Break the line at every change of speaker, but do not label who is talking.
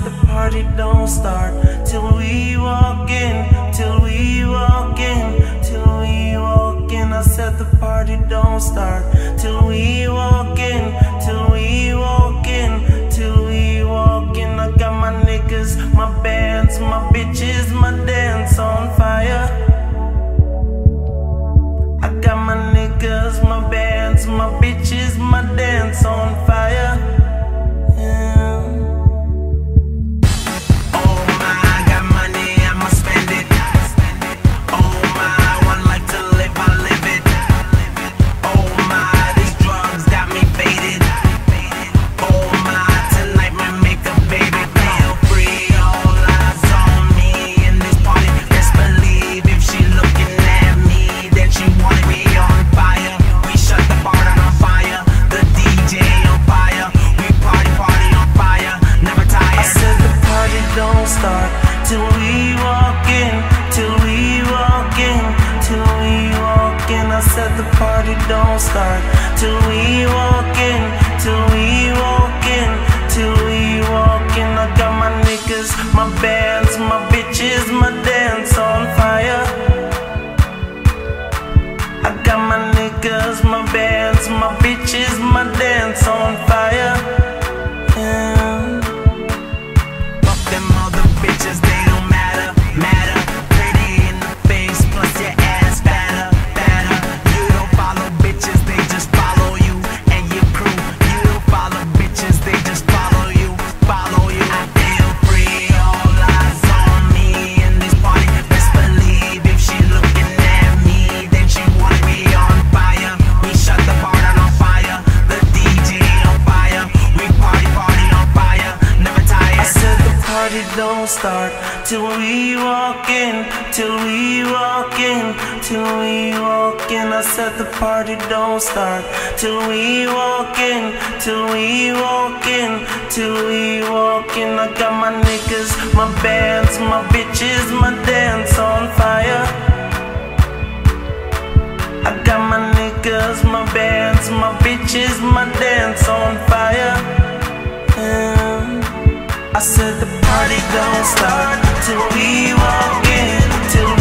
the party don't start till we walk in, till we walk in, till we walk in. I said the party don't start till we walk in, till we walk in, till we walk in. I got my niggas, my bands, my bitches, my dance on fire. I got my niggas, my bands, my bitches, my dance on fire. Till we walk in, till we walk in, till we walk in. I said the party don't start till we walk in, till we walk in, till we walk in. I got my niggas, my bands, my bitches, my dance on fire. I got my niggas, my bands, my bitches, my dance on fire.
Fuck them other bitches, they don't matter. Pretty in the face, plus your ass fatter. You don't follow bitches, they just follow you and your crew. You don't follow bitches, they just follow you. I feel free, all eyes on me in this party. Best believe if she looking at me, then she want me on fire. We shut the party on fire, the DJ on fire. We party on fire, never tired.
I said the party don't start till we walk in, till we walk in, till we walk in. I said the party don't start till we walk in, till we walk in, till we walk in. I got my niggas, my bands, my bitches, my dance on fire. I got my niggas, my bands, my bitches, my dance on fire. I said the party don't start till we walk in, till